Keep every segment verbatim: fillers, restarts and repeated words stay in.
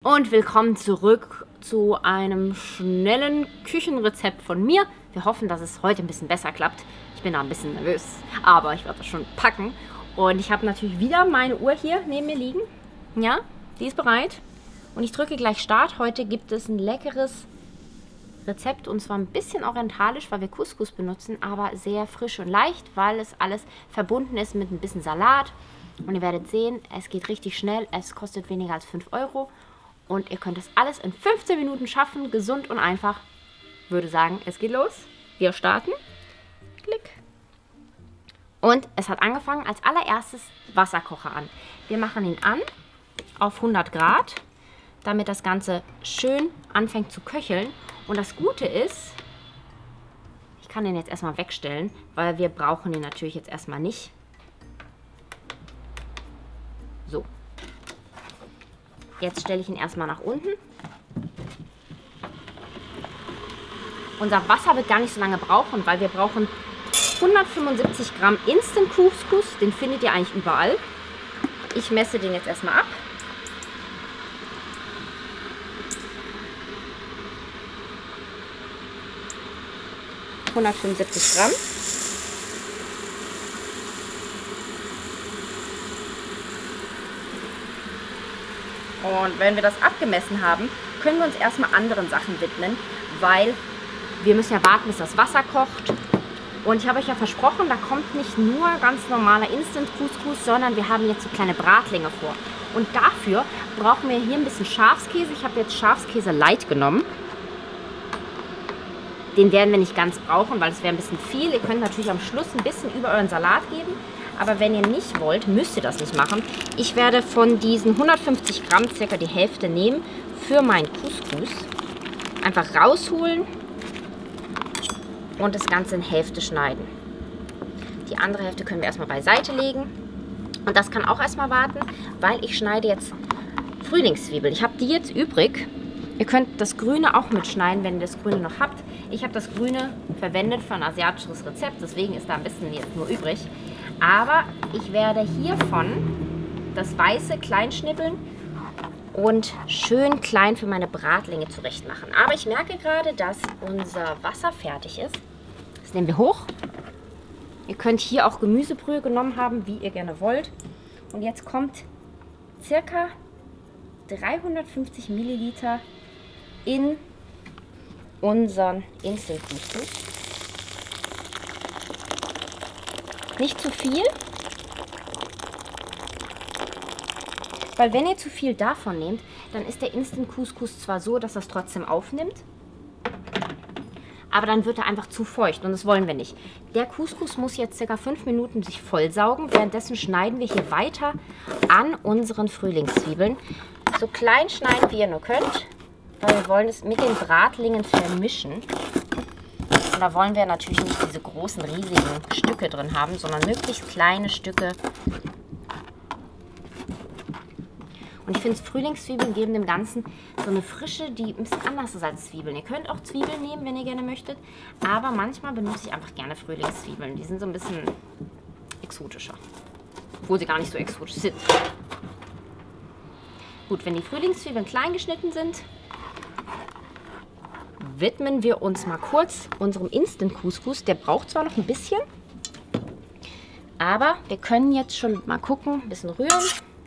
Und willkommen zurück zu einem schnellen Küchenrezept von mir. Wir hoffen, dass es heute ein bisschen besser klappt. Ich bin da ein bisschen nervös, aber ich werde das schon packen. Und ich habe natürlich wieder meine Uhr hier neben mir liegen. Ja, die ist bereit. Und ich drücke gleich Start. Heute gibt es ein leckeres Rezept und zwar ein bisschen orientalisch, weil wir Couscous benutzen, aber sehr frisch und leicht, weil es alles verbunden ist mit ein bisschen Salat. Und ihr werdet sehen, es geht richtig schnell. Es kostet weniger als fünf Euro. Und ihr könnt es alles in fünfzehn Minuten schaffen, gesund und einfach. Ich würde sagen, es geht los. Wir starten. Klick. Und es hat angefangen als allererstes Wasserkocher an. Wir machen ihn an auf hundert Grad, damit das Ganze schön anfängt zu köcheln. Und das Gute ist, ich kann den jetzt erstmal wegstellen, weil wir brauchen ihn natürlich jetzt erstmal nicht. So. Jetzt stelle ich ihn erstmal nach unten. Unser Wasser wird gar nicht so lange brauchen, weil wir brauchen hundertfünfundsiebzig Gramm Instant Couscous. Den findet ihr eigentlich überall. Ich messe den jetzt erstmal ab. hundertfünfundsiebzig Gramm. Und wenn wir das abgemessen haben, können wir uns erstmal anderen Sachen widmen, weil wir müssen ja warten, bis das Wasser kocht. Und ich habe euch ja versprochen, da kommt nicht nur ganz normaler Instant Couscous, sondern wir haben jetzt so kleine Bratlinge vor. Und dafür brauchen wir hier ein bisschen Schafskäse. Ich habe jetzt Schafskäse Light genommen. Den werden wir nicht ganz brauchen, weil es wäre ein bisschen viel. Ihr könnt natürlich am Schluss ein bisschen über euren Salat geben. Aber wenn ihr nicht wollt, müsst ihr das nicht machen. Ich werde von diesen hundertfünfzig Gramm circa die Hälfte nehmen für meinen Couscous. Einfach rausholen und das Ganze in Hälfte schneiden. Die andere Hälfte können wir erstmal beiseite legen. Und das kann auch erstmal warten, weil ich schneide jetzt Frühlingszwiebeln. Ich habe die jetzt übrig. Ihr könnt das Grüne auch mitschneiden, wenn ihr das Grüne noch habt. Ich habe das Grüne verwendet für ein asiatisches Rezept, deswegen ist da ein bisschen jetzt nur übrig. Aber ich werde hiervon das Weiße klein schnippeln und schön klein für meine Bratlinge zurecht machen. Aber ich merke gerade, dass unser Wasser fertig ist. Das nehmen wir hoch. Ihr könnt hier auch Gemüsebrühe genommen haben, wie ihr gerne wollt. Und jetzt kommt circa dreihundertfünfzig Milliliter in unseren Instant Couscous. Nicht zu viel, weil wenn ihr zu viel davon nehmt, dann ist der Instant Couscous zwar so, dass das trotzdem aufnimmt, aber dann wird er einfach zu feucht und das wollen wir nicht. Der Couscous muss jetzt ca. fünf Minuten sich vollsaugen. Währenddessen schneiden wir hier weiter an unseren Frühlingszwiebeln. So klein schneiden, wie ihr nur könnt, weil wir wollen es mit den Bratlingen vermischen. Und da wollen wir natürlich nicht diese großen, riesigen Stücke drin haben, sondern möglichst kleine Stücke. Und ich finde, Frühlingszwiebeln geben dem Ganzen so eine Frische, die ein bisschen anders ist als Zwiebeln. Ihr könnt auch Zwiebeln nehmen, wenn ihr gerne möchtet, aber manchmal benutze ich einfach gerne Frühlingszwiebeln. Die sind so ein bisschen exotischer, obwohl sie gar nicht so exotisch sind. Gut, wenn die Frühlingszwiebeln klein geschnitten sind, widmen wir uns mal kurz unserem Instant Couscous. Der braucht zwar noch ein bisschen, aber wir können jetzt schon mal gucken, ein bisschen rühren.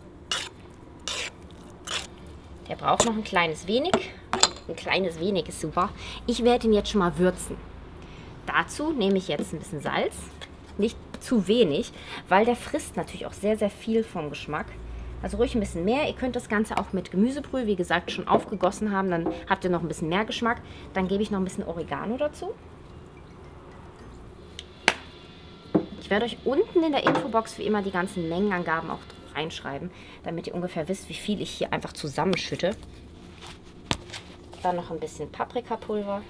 Der braucht noch ein kleines wenig. Ein kleines wenig ist super. Ich werde ihn jetzt schon mal würzen. Dazu nehme ich jetzt ein bisschen Salz. Nicht zu wenig, weil der frisst natürlich auch sehr, sehr viel vom Geschmack. Also ruhig ein bisschen mehr. Ihr könnt das Ganze auch mit Gemüsebrühe, wie gesagt, schon aufgegossen haben. Dann habt ihr noch ein bisschen mehr Geschmack. Dann gebe ich noch ein bisschen Oregano dazu. Ich werde euch unten in der Infobox wie immer die ganzen Mengenangaben auch reinschreiben, damit ihr ungefähr wisst, wie viel ich hier einfach zusammenschütte. Dann noch ein bisschen Paprikapulver.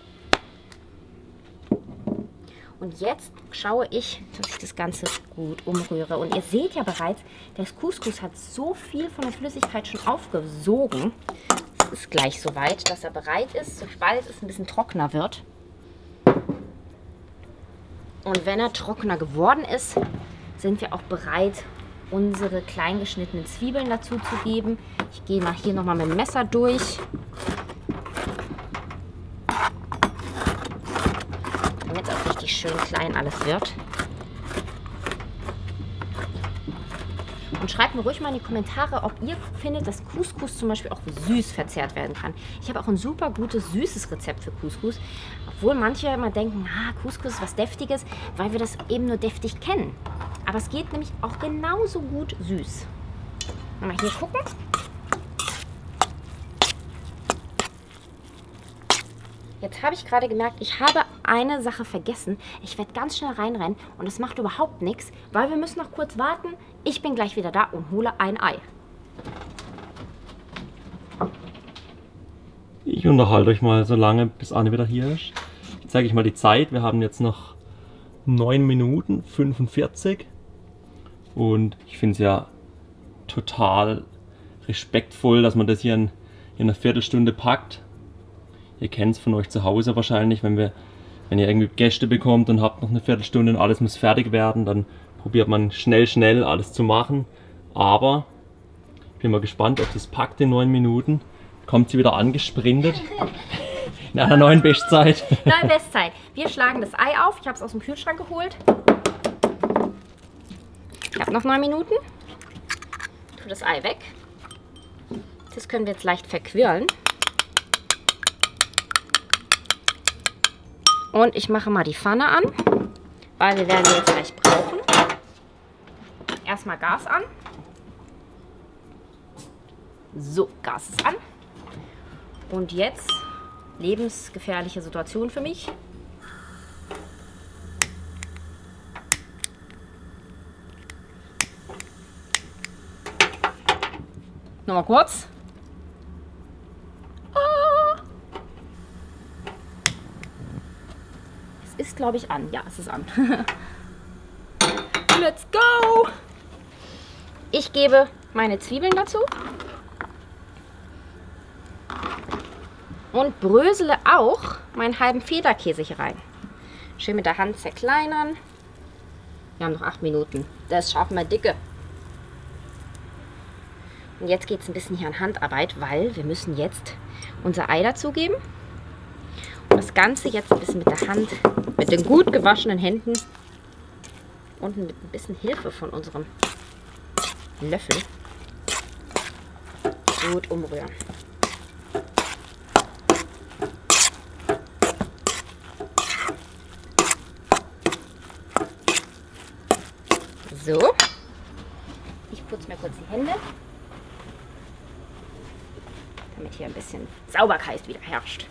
Und jetzt schaue ich, dass ich das Ganze gut umrühre. Und ihr seht ja bereits, der Couscous hat so viel von der Flüssigkeit schon aufgesogen. Es ist gleich soweit, dass er bereit ist, sobald es ein bisschen trockener wird. Und wenn er trockener geworden ist, sind wir auch bereit, unsere klein geschnittenen Zwiebeln dazu zu geben. Ich gehe mal hier nochmal mit dem Messer durch. Damit es auch richtig schön klein alles wird. Und schreibt mir ruhig mal in die Kommentare, ob ihr findet, dass Couscous zum Beispiel auch süß verzehrt werden kann. Ich habe auch ein super gutes, süßes Rezept für Couscous. Obwohl manche immer denken, ah, Couscous ist was Deftiges, weil wir das eben nur deftig kennen. Aber es geht nämlich auch genauso gut süß. Mal hier gucken. Jetzt habe ich gerade gemerkt, ich habe eine Sache vergessen. Ich werde ganz schnell reinrennen und es macht überhaupt nichts, weil wir müssen noch kurz warten. Ich bin gleich wieder da und hole ein Ei. Ich unterhalte euch mal so lange, bis Anne wieder hier ist. Ich zeige euch mal die Zeit. Wir haben jetzt noch neun Minuten fünfundvierzig. Und ich finde es ja total respektvoll, dass man das hier in, in einer Viertelstunde packt. Ihr kennt es von euch zu Hause wahrscheinlich, wenn, wir, wenn ihr irgendwie Gäste bekommt und habt noch eine Viertelstunde und alles muss fertig werden, dann probiert man schnell, schnell alles zu machen. Aber ich bin mal gespannt, ob das packt in neun Minuten. Kommt sie wieder angesprintet in einer neuen Bestzeit. Neue Bestzeit. Wir schlagen das Ei auf. Ich habe es aus dem Kühlschrank geholt. Ich habe noch neun Minuten. Ich tue das Ei weg. Das können wir jetzt leicht verquirlen. Und ich mache mal die Pfanne an, weil wir werden die jetzt gleich brauchen. Erstmal Gas an. So, Gas ist an. Und jetzt lebensgefährliche Situation für mich. Nochmal kurz. Ist, glaube ich, an. Ja, es ist an. Let's go! Ich gebe meine Zwiebeln dazu. Und brösele auch meinen halben Federkäse hier rein. Schön mit der Hand zerkleinern. Wir haben noch acht Minuten. Das schaffen wir dicke. Und jetzt geht es ein bisschen hier an Handarbeit, weil wir müssen jetzt unser Ei dazugeben. Das Ganze jetzt ein bisschen mit der Hand, mit den gut gewaschenen Händen und mit ein bisschen Hilfe von unserem Löffel gut umrühren. So, ich putze mir kurz die Hände, damit hier ein bisschen Sauberkeit wieder herrscht.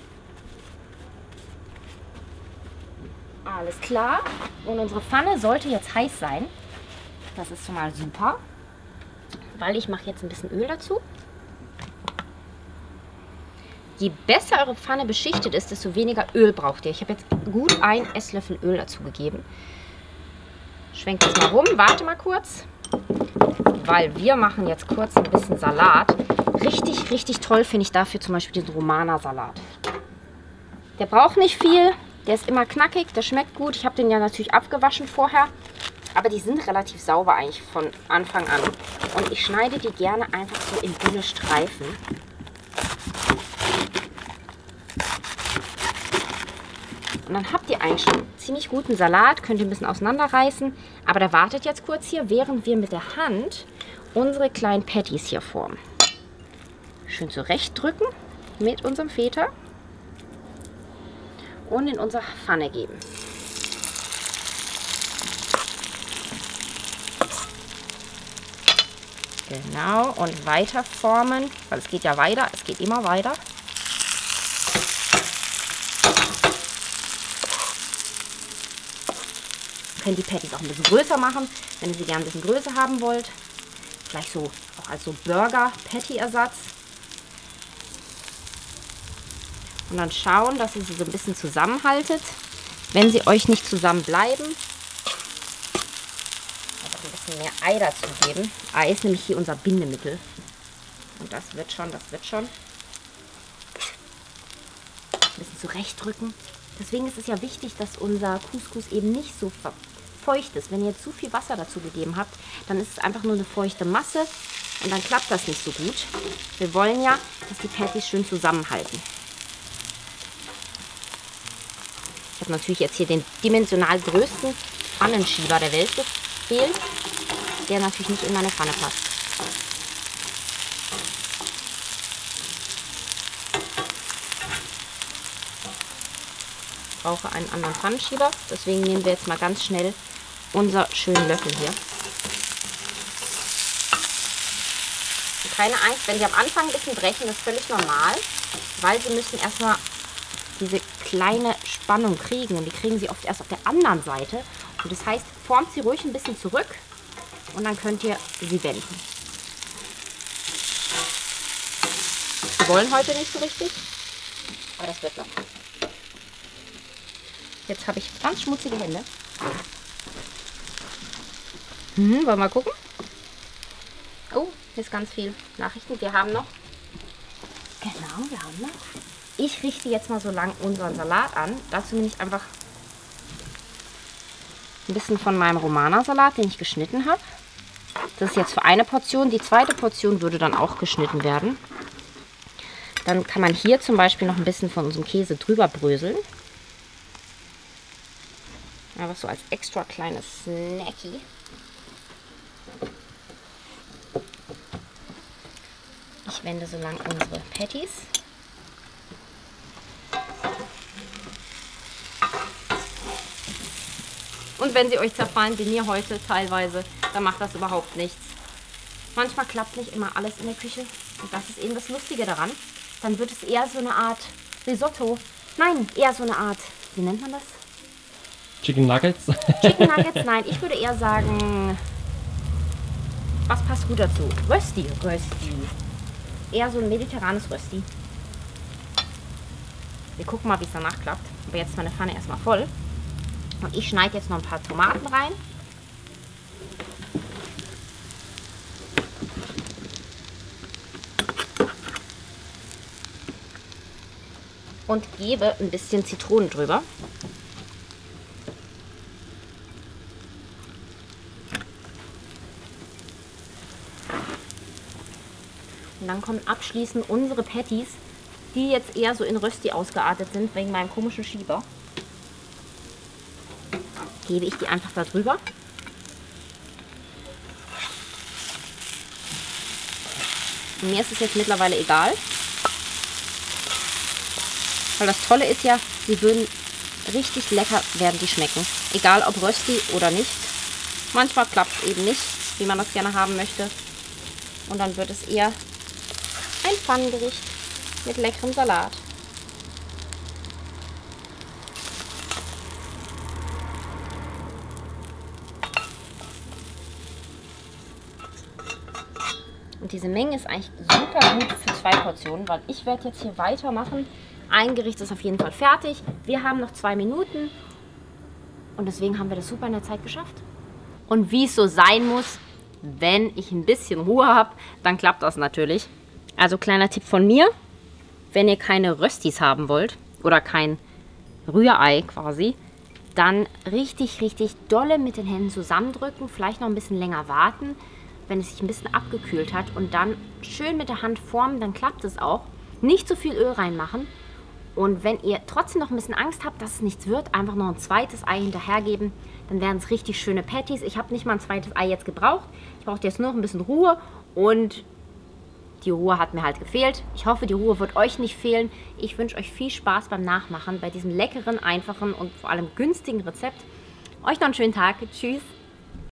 Alles klar. Und unsere Pfanne sollte jetzt heiß sein. Das ist schon mal super. Weil ich mache jetzt ein bisschen Öl dazu. Je besser eure Pfanne beschichtet ist, desto weniger Öl braucht ihr. Ich habe jetzt gut einen Esslöffel Öl dazu gegeben. Schwenkt das mal rum. Warte mal kurz. Weil wir machen jetzt kurz ein bisschen Salat. Richtig, richtig toll finde ich dafür zum Beispiel den Romana-Salat. Der braucht nicht viel. Der ist immer knackig, der schmeckt gut. Ich habe den ja natürlich abgewaschen vorher. Aber die sind relativ sauber eigentlich von Anfang an. Und ich schneide die gerne einfach so in dünne Streifen. Und dann habt ihr eigentlich schon einen ziemlich guten Salat. Könnt ihr ein bisschen auseinanderreißen. Aber der wartet jetzt kurz hier, während wir mit der Hand unsere kleinen Patties hier formen. Schön zurechtdrücken mit unserem Feta. Und in unsere Pfanne geben. Genau, und weiter formen, weil es geht ja weiter, es geht immer weiter. Ihr könnt die Patties auch ein bisschen größer machen, wenn ihr sie gerne ein bisschen größer haben wollt. Vielleicht so auch als so Burger-Patty-Ersatz. Und dann schauen, dass ihr sie so ein bisschen zusammenhaltet. Wenn sie euch nicht zusammenbleiben, einfach ein bisschen mehr Ei dazu geben. Ei ist nämlich hier unser Bindemittel. Und das wird schon, das wird schon. Ein bisschen zurechtdrücken. Deswegen ist es ja wichtig, dass unser Couscous eben nicht so feucht ist. Wenn ihr zu viel Wasser dazu gegeben habt, dann ist es einfach nur eine feuchte Masse und dann klappt das nicht so gut. Wir wollen ja, dass die Patties schön zusammenhalten. Ich habe natürlich jetzt hier den dimensional größten Pfannenschieber der Welt gewählt, der natürlich nicht in meine Pfanne passt. Ich brauche einen anderen Pfannenschieber, deswegen nehmen wir jetzt mal ganz schnell unser schönen Löffel hier. Und keine Angst, wenn die am Anfang ein bisschen brechen, das ist völlig normal, weil sie müssen erstmal diese kleine Spannung kriegen und die kriegen sie oft erst auf der anderen Seite. Und das heißt, formt sie ruhig ein bisschen zurück und dann könnt ihr sie wenden. Wir wollen heute nicht so richtig, aber das wird noch. Jetzt habe ich ganz schmutzige Hände. Hm, wollen wir mal gucken? Oh, hier ist ganz viel Nachrichten. Wir haben noch. Genau, wir haben noch. Ich richte jetzt mal so lang unseren Salat an. Dazu nehme ich einfach ein bisschen von meinem Romana-Salat, den ich geschnitten habe. Das ist jetzt für eine Portion. Die zweite Portion würde dann auch geschnitten werden. Dann kann man hier zum Beispiel noch ein bisschen von unserem Käse drüber bröseln. Einfach so als extra kleines Snacky. Ich wende so lang unsere Patties. Und wenn sie euch zerfallen, wie mir heute teilweise, dann macht das überhaupt nichts. Manchmal klappt nicht immer alles in der Küche. Und das ist eben das Lustige daran. Dann wird es eher so eine Art Risotto. Nein, eher so eine Art, wie nennt man das? Chicken Nuggets? Chicken Nuggets, nein. Ich würde eher sagen, was passt gut dazu? Rösti, Rösti. Eher so ein mediterranes Rösti. Wir gucken mal, wie es danach klappt. Aber jetzt ist meine Pfanne erstmal voll. Und ich schneide jetzt noch ein paar Tomaten rein. Und gebe ein bisschen Zitronen drüber. Und dann kommen abschließend unsere Patties, die jetzt eher so in Rösti ausgeartet sind, wegen meinem komischen Schieber. Gebe ich die einfach da drüber. Und mir ist es jetzt mittlerweile egal. Weil das Tolle ist ja, sie würden richtig lecker werden, die schmecken. Egal ob Rösti oder nicht. Manchmal klappt es eben nicht, wie man das gerne haben möchte. Und dann wird es eher ein Pfannengericht mit leckerem Salat. Und diese Menge ist eigentlich super gut für zwei Portionen, weil ich werde jetzt hier weitermachen. Ein Gericht ist auf jeden Fall fertig. Wir haben noch zwei Minuten und deswegen haben wir das super in der Zeit geschafft. Und wie es so sein muss, wenn ich ein bisschen Ruhe habe, dann klappt das natürlich. Also kleiner Tipp von mir, wenn ihr keine Röstis haben wollt oder kein Rührei quasi, dann richtig, richtig dolle mit den Händen zusammendrücken, vielleicht noch ein bisschen länger warten, wenn es sich ein bisschen abgekühlt hat und dann schön mit der Hand formen, dann klappt es auch. Nicht zu viel Öl reinmachen und wenn ihr trotzdem noch ein bisschen Angst habt, dass es nichts wird, einfach noch ein zweites Ei hinterhergeben, dann werden es richtig schöne Patties. Ich habe nicht mal ein zweites Ei jetzt gebraucht, ich brauchte jetzt nur noch ein bisschen Ruhe und die Ruhe hat mir halt gefehlt. Ich hoffe, die Ruhe wird euch nicht fehlen. Ich wünsche euch viel Spaß beim Nachmachen bei diesem leckeren, einfachen und vor allem günstigen Rezept. Euch noch einen schönen Tag. Tschüss.